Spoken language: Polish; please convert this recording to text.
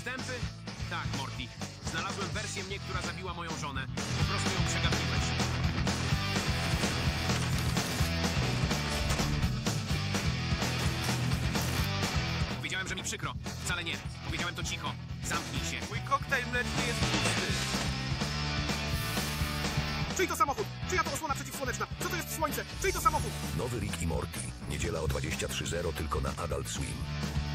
podstępy? Tak, Morty. Znalazłem wersję mnie, która zabiła moją żonę. Po prostu ją przegapiłeś. Powiedziałem, że mi przykro. Wcale nie. Powiedziałem to cicho. Zamknij się. Mój koktajl mleczny jest pusty. Czyj to samochód? Czyja to osłona przeciwsłoneczna? Co to jest słońce? Czyj to samochód? Nowy Rick i Morty. Niedziela o 23:00 tylko na Adult Swim.